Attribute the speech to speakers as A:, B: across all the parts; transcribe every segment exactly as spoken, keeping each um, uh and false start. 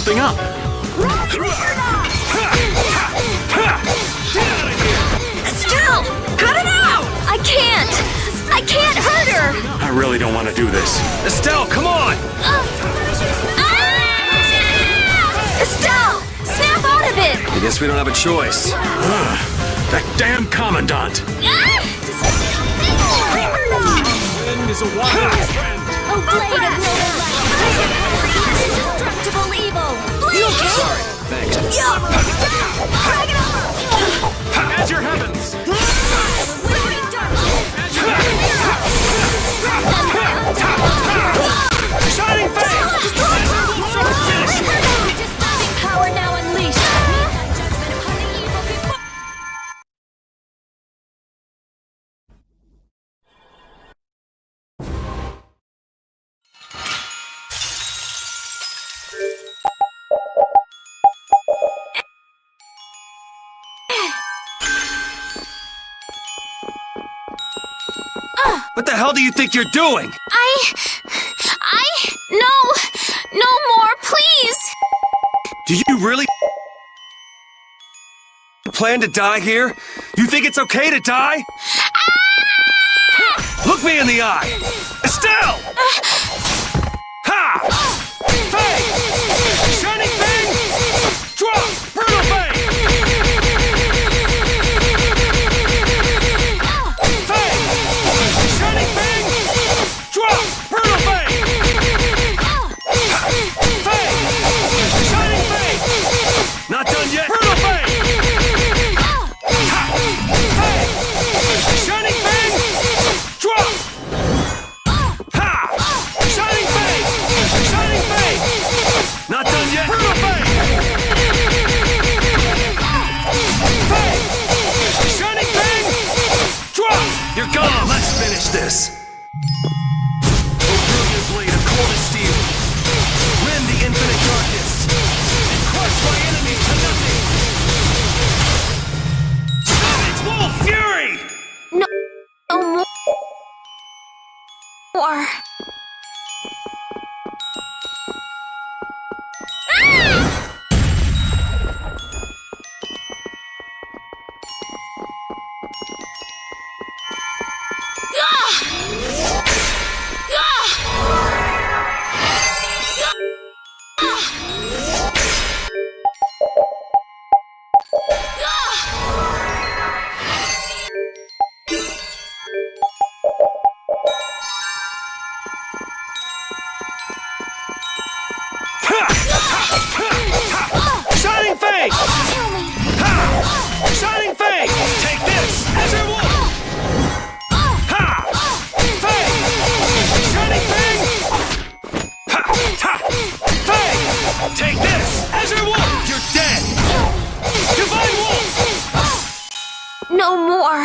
A: something up.
B: Estelle! Cut it out! I can't! I can't hurt her!
A: I really don't want to do this. Estelle, come on!
B: Uh, ah! Estelle! Snap out of it!
A: I guess we don't have a choice. That damn commandant! Wind is a wanderer's friend.
B: Oh, blade of no indestructible evil! Blade!
A: Sorry, thanks.
B: Drag it over!
A: At your heavens! Shining fang!
B: Power now unleashed!
A: What the hell do you think you're doing?
B: I... I... No! No more, please!
A: Do you really plan to die here? You think it's okay to die?
B: Ah!
A: Look me in the eye! Estelle! Ha! Fang! Shining fang! Drop! Brutal fang! Fang! Shining fang! Drop! Brutal fang! Fang! Shining fang! Not done yet! Brutal fang! Fang! Shining fang! Drop! Ha! Shining fang! Shining fang! Not done yet! Brutal fang! Fang! Shining fang! Drop! You're gone! Let's finish this! Brilliant blade of coldest steel! Rend the infinite darkness! And crush my enemies to nothing! Savage wolf fury!
B: No... No more...
A: Shining fang! Ha! Shining fang! Take this! Azure wolf! Ha! Fang! Shining fang! Ha! Ha! Fang! Take this! Azure wolf! You're dead! Divine wolf!
B: No more...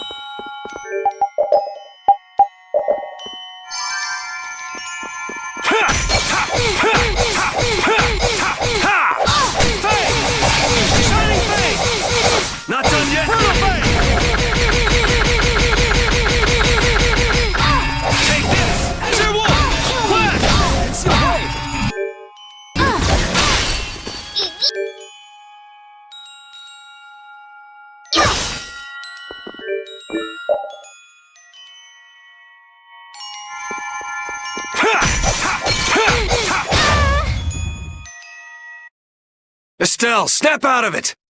A: Ha! Ha! Ha! Ha! Ha! Ha! Fang! Shining fang! Not done yet! Brutal fang! Take this! Azure wolf! Blast! It's your way! Estelle, snap out of it!